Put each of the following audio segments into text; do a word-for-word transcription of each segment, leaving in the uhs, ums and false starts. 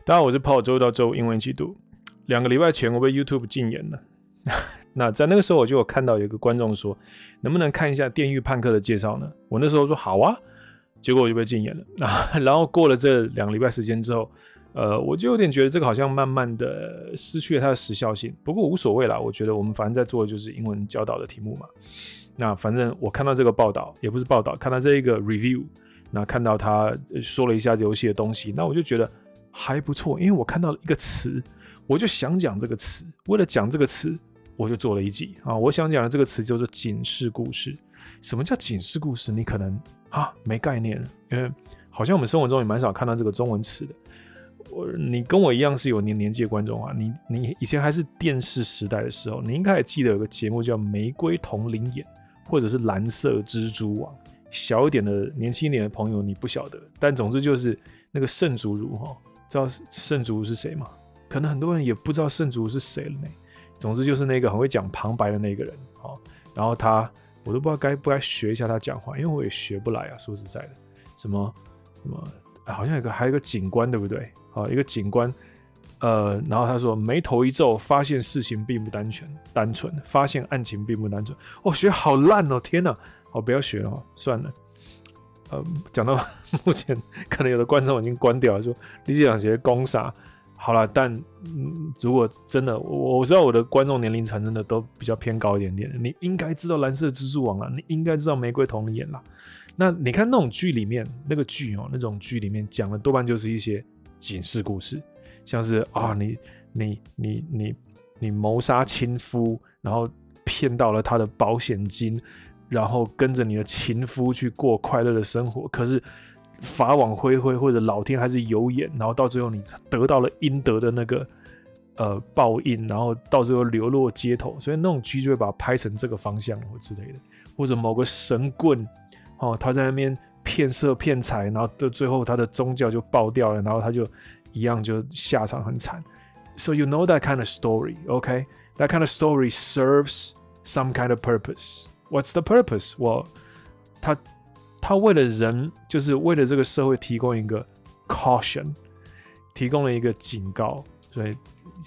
大家好，我是跑周到周五英文一起读。两个礼拜前我被 YouTube 禁言了，那在那个时候我就有看到有一个观众说，能不能看一下《电狱判客》的介绍呢？我那时候说好啊，结果我就被禁言了。然后过了这两个礼拜时间之后，呃，我就有点觉得这个好像慢慢的失去了它的时效性。不过无所谓啦，我觉得我们反正在做的就是英文教导的题目嘛。那反正我看到这个报道，也不是报道，看到这一个 review， 那看到他说了一下游戏的东西，那我就觉得还不错，因为我看到了一个词，我就想讲这个词。为了讲这个词，我就做了一集啊。我想讲的这个词叫做警示故事。什么叫警示故事？你可能啊没概念，因为好像我们生活中也蛮少看到这个中文词的。我你跟我一样是有年年纪的观众啊，你你以前还是电视时代的时候，你应该还记得有个节目叫《玫瑰同龄眼》或者是《蓝色蜘蛛网》。小一点的、年轻一点的朋友你不晓得，但总之就是那个盛竹如哈。知道圣竹是谁吗？可能很多人也不知道圣竹是谁了呢。总之就是那个很会讲旁白的那个人，哦，然后他我都不知道该不该学一下他讲话，因为我也学不来啊。说实在的，什么什么，啊、好像有个还有一个警官，对不对？好，一个警官，呃，然后他说眉头一皱，发现事情并不单纯，单纯发现案情并不单纯。哦，学好烂哦，天哪！好，不要学哦，算了。呃，讲到目前，可能有的观众已经关掉了，说李姐讲些攻啥？好了，但、嗯、如果真的，我我知道我的观众年龄层真的都比较偏高一点点，你应该知道蓝色蜘蛛网啦，你应该知道玫瑰同龄眼啦。那你看那种剧里面，那个剧哦，那种剧里面讲的多半就是一些警示故事，像是啊，你你你你你谋杀亲夫，然后骗到了他的保险金。然后跟着你的情夫去过快乐的生活，可是法网恢恢或者老天还是有眼，然后到最后你得到了应得的那个呃报应，然后到最后流落街头，所以那种剧就会把它拍成这个方向或之类的，或者某个神棍哦，他在那边骗色骗财，然后到最后他的宗教就爆掉了，然后他就一样就下场很惨。So you know that kind of story, okay? That kind of story serves some kind of purpose.What's the purpose? Well, 他他为了人，就是为了这个社会提供一个 caution， 提供了一个警告。所以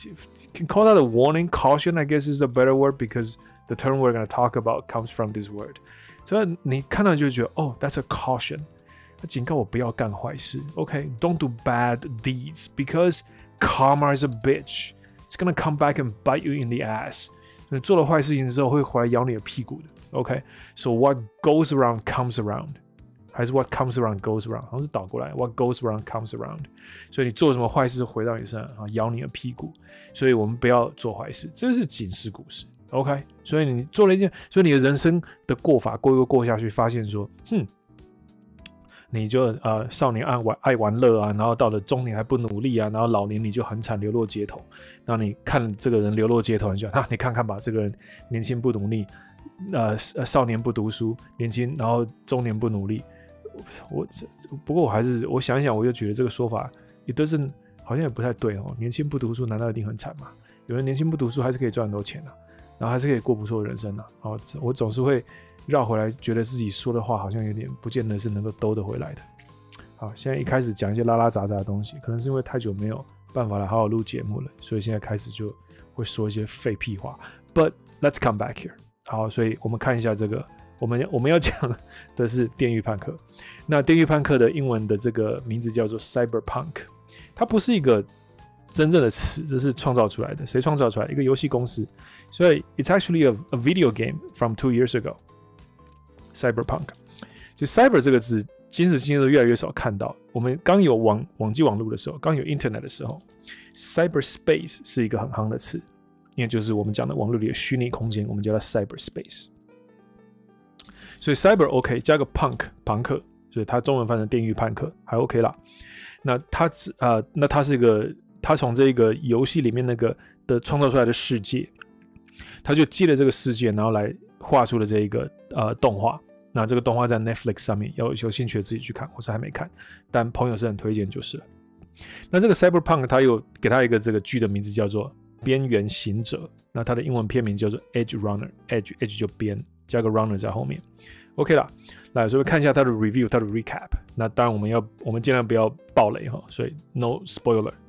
can call that a warning. Caution, I guess, is a better word because the term we're going to talk about comes from this word. 所以你看到就觉得，哦 ，that's a caution. 他警告我不要干坏事。Okay, don't do bad deeds because karma is a bitch. It's gonna come back and bite you in the ass. 你做了坏事情之后会回来咬你的屁股的。Okay, so what goes around comes around， 还是 what comes around goes around？ 好像是倒过来 ，what goes around comes around。所以你做什么坏事回到你身上啊，咬你的屁股。所以我们不要做坏事，这是警示故事。OK， 所以你做了一件，所以你的人生的过法过一个过下去，发现说，哼，你就呃少年爱玩爱玩乐啊，然后到了中年还不努力啊，然后老年你就很惨流落街头。然后你看这个人流落街头，你就啊，你看看吧，这个人年轻不努力。呃，少年不读书，年轻，然后中年不努力。我不过我还是我想一想，我就觉得这个说法也都是好像也不太对哦。年轻不读书，难道一定很惨吗？有人年轻不读书，还是可以赚很多钱啊，然后还是可以过不错的人生啊。好，我总是会绕回来，觉得自己说的话好像有点不见得是能够兜得回来的。好，现在一开始讲一些拉拉杂杂的东西，可能是因为太久没有办法来好好录节目了，所以现在开始就会说一些废屁话。But let's come back here。好，所以我们看一下这个，我们我们要讲的是《电狱判客》。那《电狱判客》的英文的这个名字叫做 Cyberpunk， 它不是一个真正的词，这是创造出来的。谁创造出来？一个游戏公司。所以 it's actually a, a video game from two years ago. Cyberpunk， 就 cyber 这个字，今时今日都越来越少看到。我们刚有网网际网络的时候，刚有 internet 的时候 ，cyberspace 是一个很夯的词。因为就是我们讲的网络里的虚拟空间，我们叫它 cyberspace。所以 cyber OK 加个 punk 朋克，所以它中文翻成电狱判客还 OK 啦。那它呃，那它是一个，它从这个游戏里面那个的创造出来的世界，它就借了这个世界，然后来画出了这一个呃动画。那这个动画在 Netflix 上面，有有兴趣的自己去看，我是还没看，但朋友是很推荐就是了。那这个 cyberpunk 它有给它一个这个剧的名字叫做边缘行者，那它的英文片名叫做 Edge Runner， Edge Edge 就边加个 Runner 在后面 ，OK 啦。来，所以看一下它的 review， 它的 recap。那当然我们要我们尽量不要爆雷哈，所以 no spoiler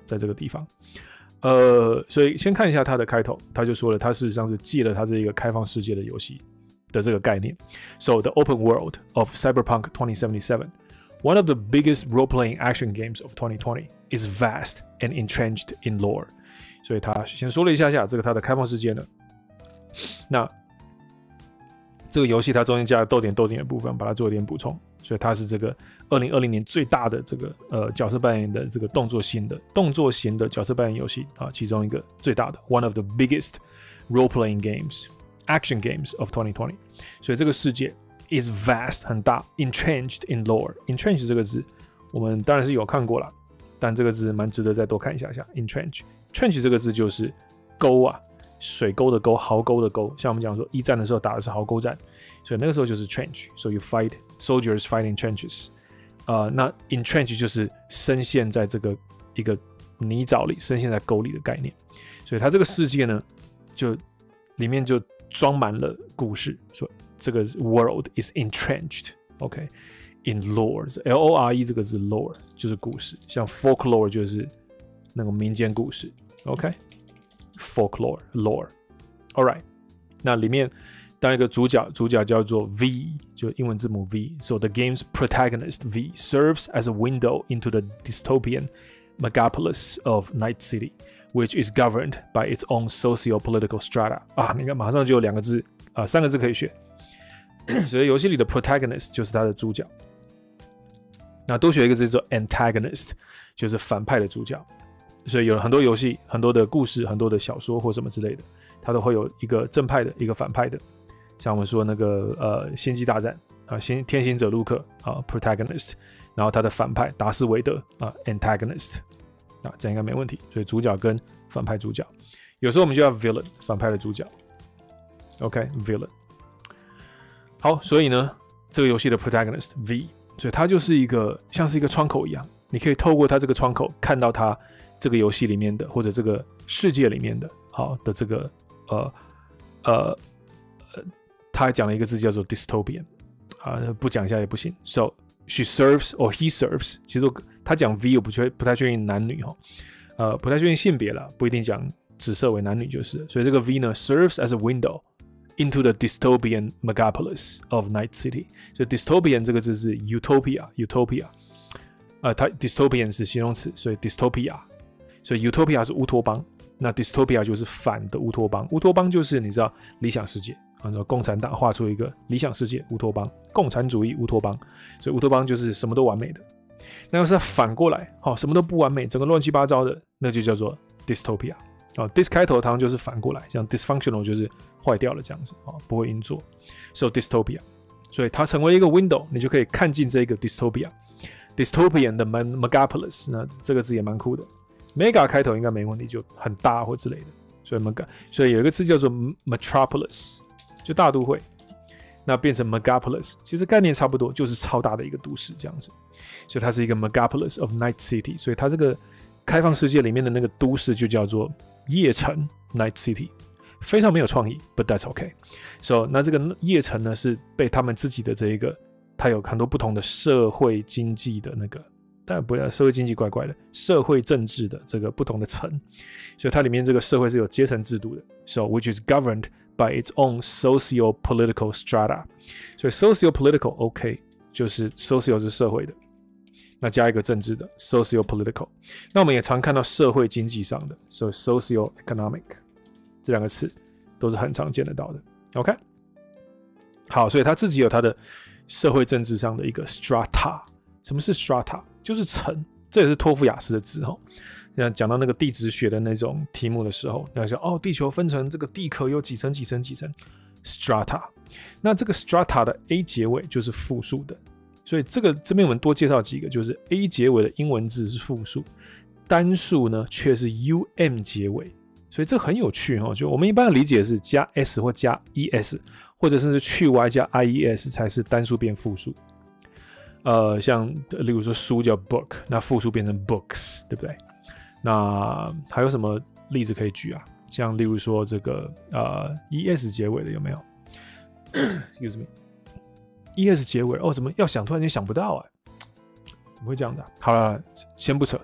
在这个地方。呃，所以先看一下它的开头，他就说了，他事实上是借了他这一个开放世界的游戏的这个概念。So the open world of Cyberpunk twenty seventy-seven, one of the biggest role-playing action games of twenty twenty, is vast and entrenched in lore. 所以他先说了一下下这个他的开放世界呢，那这个游戏它中间加了逗点逗点的部分，把它做一点补充。所以它是这个二零二零年最大的这个呃角色扮演的这个动作型的动作型的角色扮演游戏啊，其中一个最大的 one of the biggest role-playing games, action games of twenty twenty. 所以这个世界 is vast 很大 ，entrenched in lore. Entrench 这个字我们当然是有看过啦，但这个字蛮值得再多看一下下。Entrench, trench 这个字就是沟啊，水沟的沟，壕沟的沟。像我们讲说一战的时候打的是壕沟战，所以那个时候就是 trench. So you fight soldiers fighting trenches. 呃，那 entrench 就是深陷在这个一个泥沼里，深陷在沟里的概念。所以它这个世界呢，就里面就装满了故事。所以这个 world is entrenched, OK, in lore. L O R E 这个字 lore 就是故事，像 folklore 就是那个民间故事 ，OK, folklore lore. All right, 那里面当一个主角，主角叫做 V， 就英文字母 V。So the game's protagonist V serves as a window into the dystopian megapolis of Night City, which is governed by its own socio-political strata. 啊，你看马上就有两个字，啊、呃，三个字可以选。所以游戏里的 protagonist 就是他的主角。那多学一个字叫 antagonist， 就是反派的主角。所以有很多游戏、很多的故事、很多的小说或什么之类的，它都会有一个正派的，一个反派的。像我们说那个呃《星际大战》啊，《天行者路克》啊 ，protagonist， 然后他的反派达斯维德啊 ，antagonist， 啊，这样应该没问题。所以主角跟反派主角，有时候我们就要 villain， 反派的主角 ，OK，villain。好，所以呢，这个游戏的 protagonist V， 所以它就是一个像是一个窗口一样，你可以透过它这个窗口看到它这个游戏里面的或者这个世界里面的好的这个呃呃。他还讲了一个字叫做 dystopian 啊，不讲一下也不行。So she serves or he serves， 其实他讲 V 我不确不太确定男女哈，呃不太确定性别啦，不一定讲只设为男女就是。所以这个 V 呢 serves as a window into the dystopian megapolis of Night City。所以 dystopian 这个字是 utopia utopia， 呃它 dystopian 是形容词，所以 dystopia， 所以 utopia 是乌托邦，那 dystopia 就是反的乌托邦。乌托邦就是你知道理想世界。啊，共产党画出一个理想世界乌托邦，共产主义乌托邦，所以乌托邦就是什么都完美的。那要是反过来，好、哦，什么都不完美，整个乱七八糟的，那就叫做 dystopia。哦 ，dis 开头常常就是反过来，像 dysfunctional 就是坏掉了这样子，哦，不会运作。So dystopia， 所以它成为一个 window， 你就可以看进这个 dystopia。dystopian 的 megapolis， 那这个字也蛮酷的 ，mega 开头应该没问题，就很大或之类的。所以 mega， 所以有一个字叫做 metropolis。就大都会，那变成 megapolis， 其实概念差不多，就是超大的一个都市这样子。所以它是一个 megapolis of Night City， 所以它这个开放世界里面的那个都市就叫做夜城 Night City， 非常没有创意 ，but that's okay。So 那这个夜城呢是被他们自己的这一个，它有很多不同的社会经济的那个，当然不要社会经济怪怪的，社会政治的这个不同的层，所以它里面这个社会是有阶层制度的。So which is governed by its own socio-political strata， 所以 socio-political OK 就是 socio 是社会的，那加一个政治的 socio-political， 那我们也常看到社会经济上的，所以 socio-economic 这两个词都是很常见得到的 OK。 好，所以他自己有他的社会政治上的一个 strata。 什么是 strata？ 就是层，这也是托福雅思的字齁。像讲到那个地质学的那种题目的时候，要说哦，地球分成这个地壳有几层几层几层 strata， 那这个 strata 的 a 结尾就是复数的，所以这个这边我们多介绍几个，就是 a 结尾的英文字是复数，单数呢却是 um 结尾，所以这很有趣齁。就我们一般的理解是加 s 或加 es， 或者甚至去 y 加 ies 才是单数变复数。呃，像例如说书叫 book， 那复数变成 books， 对不对？那还有什么例子可以举啊？像例如说这个呃 es 结尾的有没有？Excuse me，es 结尾哦，怎么要想突然间想不到啊？怎么会这样的、啊？好了，先不扯，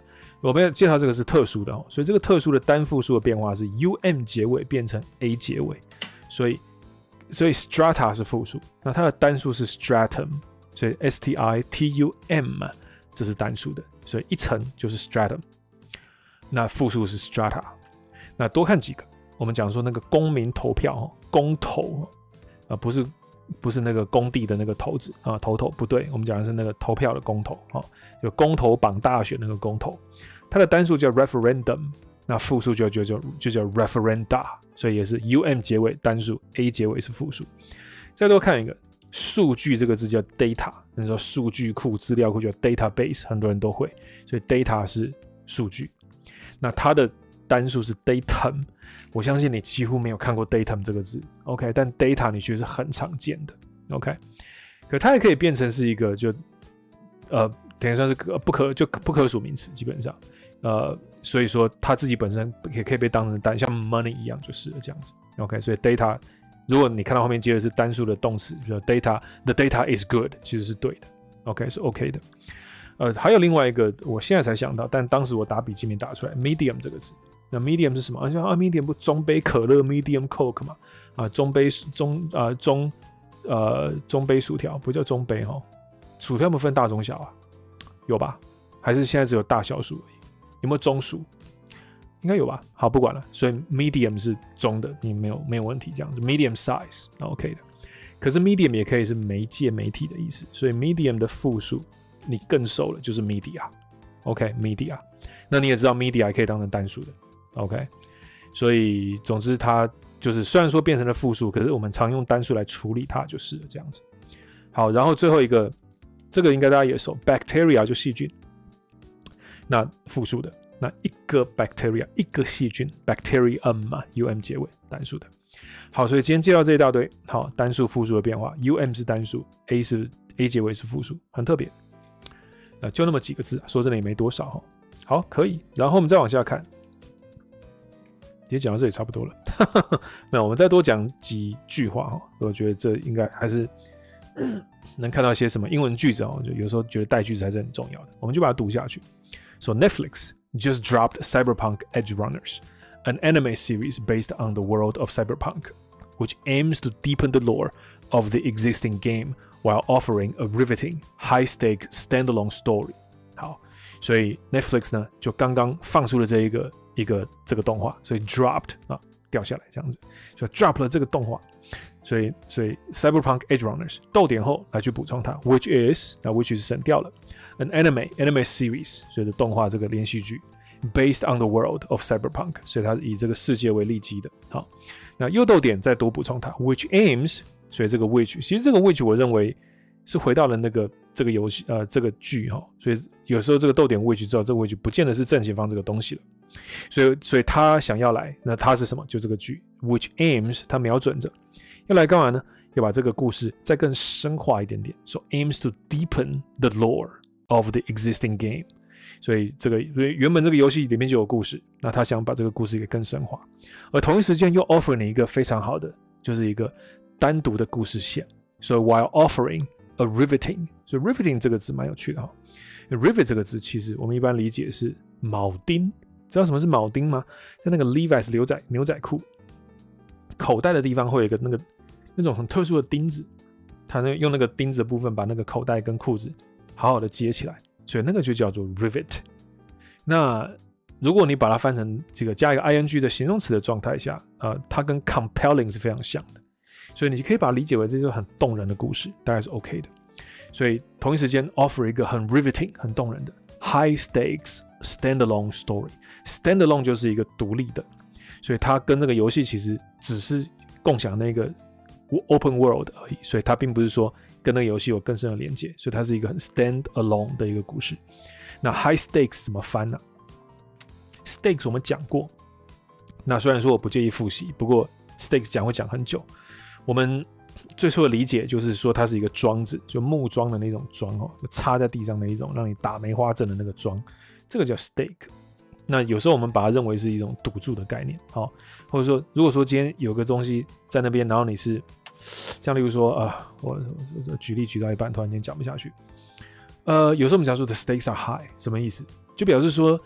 我们要介绍这个是特殊的哦，所以这个特殊的单复数的变化是 um 结尾变成 a 结尾，所以所以 strata 是复数，那它的单数是 stratum， 所以 S-T-I-T-U-M 这是单数的，所以一层就是 stratum， 那复数是 strata。那多看几个，我们讲说那个公民投票哦，公投啊，不是不是那个工地的那个头子啊，头头不对，我们讲的是那个投票的公投啊，就公投榜大选那个公投，它的单数叫 referendum， 那复数就就就就叫 referenda， 所以也是 um 结尾单数 ，a 结尾是复数。再多看一个，数据这个字叫 data， 那时候数据库、资料库叫 database， 很多人都会，所以 data 是数据。那它的单数是 datum， 我相信你几乎没有看过 datum 这个字 ，OK？ 但 data 你觉得是很常见的 ，OK？ 可它也可以变成是一个就呃，等于算是不可就不可数名词，基本上，呃，所以说它自己本身也可以被当成单，像 money 一样就是了这样子 ，OK？ 所以 data， 如果你看到后面接的是单数的动词，比如说 data，the data is good， 其实是对的 ，OK？ 是 OK 的。呃，还有另外一个，我现在才想到，但当时我打笔记没打出来 ，medium 这个字。那 medium 是什么？啊，啊 medium 不中杯可乐 medium coke 嘛？啊，中杯中啊中呃中杯薯条不叫中杯哈，薯条不分大中小啊？有吧？还是现在只有大小薯而已？有没有中薯？应该有吧？好，不管了。所以 medium 是中的，你没有没有问题这样子 ，medium size OK 的。可是 medium 也可以是媒介媒体的意思，所以 medium 的复数你更熟了，就是 media。OK media， 那你也知道 media 也可以当成单数的。OK， 所以总之它就是虽然说变成了复数，可是我们常用单数来处理它就是了这样子。好，然后最后一个，这个应该大家也熟 ，bacteria 就细菌，那复数的，那一个 bacteria 一个细菌 bacterium 嘛 ，um 结尾单数的。好，所以今天介绍这一大堆，好，单数复数的变化 ，um 是单数 ，a 是 a 结尾是复数，很特别。呃，就那么几个字，说真的也没多少哈。好，可以，然后我们再往下看。也讲到这里差不多了，没有，我们再多讲几句话哈。我觉得这应该还是能看到一些什么英文句子哦，就有时候觉得带句子还是很重要的。我们就把它读下去。So Netflix just dropped Cyberpunk Edge Runners, an anime series based on the world of Cyberpunk, which aims to deepen the lore of the existing game while offering a riveting, high-stakes standalone story. 好，所以 Netflix 呢就刚刚放出了这一个。一个这个动画，所以 dropped 啊掉下来这样子，所以 drop 了这个动画，所以所以 Cyberpunk Edge Runners 逗点后来去补充它 ，which is 那 which 是省掉了 ，an anime anime series 所以的动画这个连续剧 based on the world of Cyberpunk 所以它以这个世界为立基的。好，那右逗点再多补充它 ，which aims 所以这个 which 其实这个 which 我认为是回到了那个这个游戏呃这个剧哈，所以有时候这个逗点 which 之后，这个 which 不见得是正前方这个东西了。所以，所以他想要来，那他是什么？就这个剧 ，which aims， 他瞄准着要来干嘛呢？要把这个故事再更深化一点点。So aims to deepen the lore of the existing game。所以这个，所以原本这个游戏里面就有故事，那他想把这个故事给更深化，而同一时间又 offer 你一个非常好的，就是一个单独的故事线。So while offering a riveting， 所以 riveting 这个字蛮有趣的哈。rivet 这个字其实我们一般理解是铆钉。知道什么是铆钉吗？在那个 Levi's 牛仔牛仔裤口袋的地方会有一个那个那种很特殊的钉子，它那用那个钉子的部分把那个口袋跟裤子好好的接起来，所以那个就叫做 rivet。那如果你把它翻成这个加一个 ing 的形容词的状态下，呃，它跟 compelling 是非常像的，所以你可以把它理解为这就是很动人的故事，大概是 OK 的。所以同一时间 offer 一个很 riveting 很动人的 high stakes standalone story。standalone 就是一个独立的，所以它跟那个游戏其实只是共享那个 open world 而已，所以它并不是说跟那个游戏有更深的连接，所以它是一个很 standalone 的一个故事。那 high stakes 怎么翻呢、啊、？stakes 我们讲过，那虽然说我不介意复习，不过 stakes 讲会讲很久。我们最初的理解就是说它是一个桩子，就木桩的那种桩哦，插在地上的一种让你打梅花阵的那个桩，这个叫 stake。那有时候我们把它认为是一种赌注的概念，哦，或者说如果说今天有个东西在那边，然后你是像例如说啊、呃，我, 我举例举到一半，突然间讲不下去。呃，有时候我们讲说 the stakes are high， 什么意思？就表示说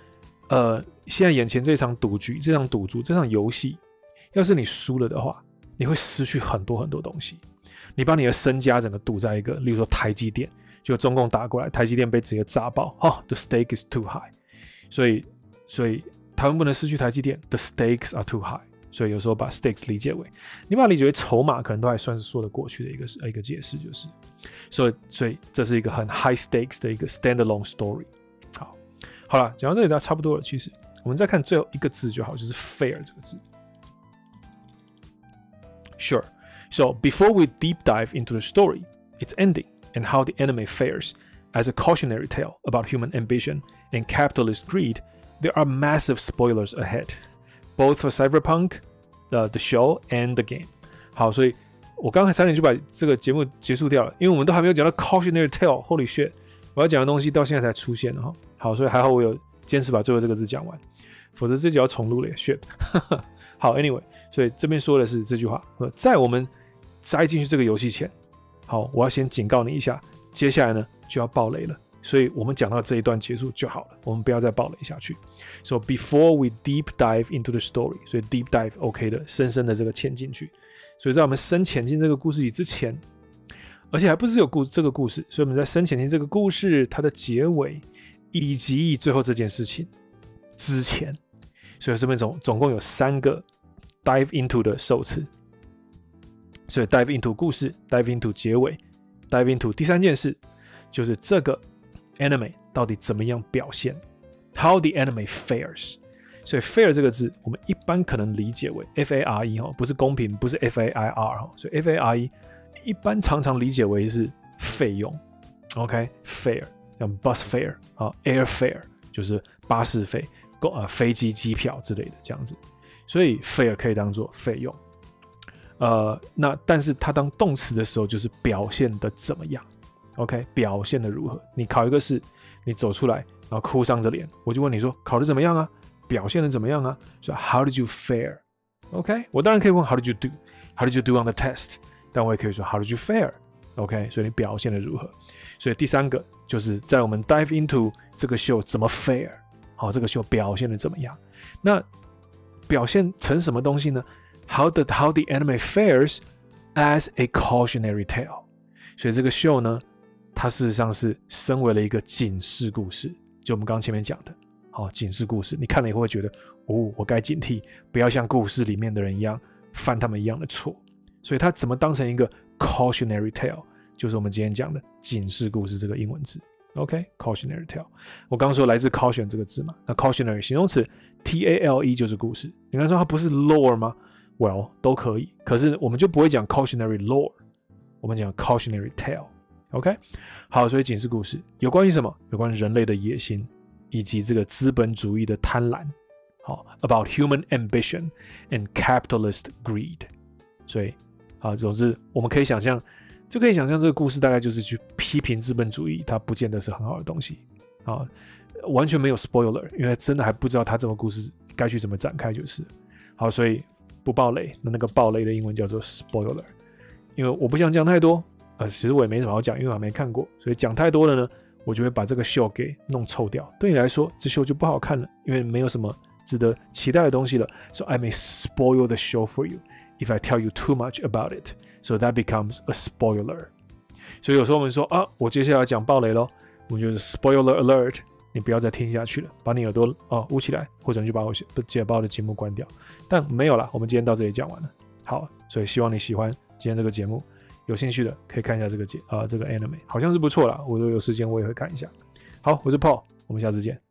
呃，现在眼前这场赌局、这场赌注、这场游戏，要是你输了的话，你会失去很多很多东西。你把你的身家整个赌在一个，例如说台积电，就中共打过来，台积电被直接炸爆，哦 ，the stake is too high， 所以，所以台湾不能失去台积电 ，the stakes are too high。所以有时候把 stakes 理解为，你把它理解为筹码，可能都还算是说得过去的一个一个解释，就是，所以所以这是一个很 high stakes 的一个 standalone story。好，好了，讲到这里大家差不多了。其实我们再看最后一个字就好，就是 fair 这个字。Sure. So before we deep dive into the story, its ending, and how the anime fares as a cautionary tale about human ambition and capitalist greed, there are massive spoilers ahead, both for Cyberpunk、uh, the show and the game. 好，所以我刚才差点就把这个节目结束掉了，因为我们都还没有讲到 cautionary tale. Holy shit！ 我要讲的东西到现在才出现哈。好，所以还好我有坚持把最后这个字讲完，否则这集要重录了 ，shit 。好 ，anyway， 所以这边说的是这句话，在我们栽进去这个游戏前，好，我要先警告你一下，接下来呢就要爆雷了，所以我们讲到这一段结束就好了，我们不要再爆雷下去。So before we deep dive into the story， 所以 deep dive OK 的，深深的这个潜进去。所以在我们深潜进这个故事里之前，而且还不是有故这个故事，所以我们在深潜进这个故事它的结尾以及最后这件事情之前，所以这边总总共有三个 dive into 的受词。所以 dive into 故事 ，dive into 结尾 ，dive into 第三件事，就是这个 anime 到底怎么样表现 ，how the anime fares。所以 fair 这个字，我们一般可能理解为 F A R E 哈，不是公平，不是 F A I R 哈，所以 F A R E 一般常常理解为是费用 ，OK，fair，、okay? 像 bus fare 啊 ，air fare 就是巴士费、呃飞机机票之类的这样子，所以 fair 可以当做费用。呃，那但是它当动词的时候，就是表现的怎么样 ？OK， 表现的如何？你考一个试，你走出来，然后哭丧着脸，我就问你说，考得怎么样啊？表现的怎么样啊？说 How did you fare？ OK， 我当然可以问 How did you do？How did you do on the test？ 但我也可以说 How did you fare？OK， 所以你表现的如何？所以第三个就是在我们 dive into 这个秀怎么 fare？ 好，这个秀表现的怎么样？那表现成什么东西呢？How the, how the anime fares as a cautionary tale， 所以这个秀呢，它事实上是身为了一个警示故事，就我们刚刚前面讲的，好，警示故事，你看了以后会觉得，哦，我该警惕，不要像故事里面的人一样犯他们一样的错。所以它怎么当成一个 cautionary tale， 就是我们今天讲的警示故事这个英文字。OK，cautionary tale， 我刚刚说来自 caution 这个字嘛，那 cautionary 形容词 T A L E 就是故事，你刚才说它不是 lore 吗？Well， 都可以，可是我们就不会讲 cautionary lore， 我们讲 cautionary tale。OK， 好，所以警示故事有关于什么？有关于人类的野心以及这个资本主义的贪婪。好 ，about human ambition and capitalist greed。所以，好，总之我们可以想象，就可以想象这个故事大概就是去批评资本主义，它不见得是很好的东西。好，完全没有 spoiler， 因为真的还不知道它这个故事该去怎么展开，就是。好，所以。不爆雷，那那个爆雷的英文叫做 spoiler， 因为我不想讲太多，呃，其实我也没什么好讲，因为我还没看过，所以讲太多了呢，我就会把这个秀给弄臭掉。对你来说，这秀就不好看了，因为没有什么值得期待的东西了。So I may spoil the show for you if I tell you too much about it. So that becomes a spoiler. 所以有时候我们说啊，我接下来要讲爆雷咯，我们就是 spoiler alert。你不要再听下去了，把你耳朵哦捂起来，或者你就把我接把我的节目关掉。但没有啦，我们今天到这里讲完了。好，所以希望你喜欢今天这个节目，有兴趣的可以看一下这个节啊、呃、这个 anime， 好像是不错啦。我如果有时间我也会看一下。好，我是 Paul， 我们下次见。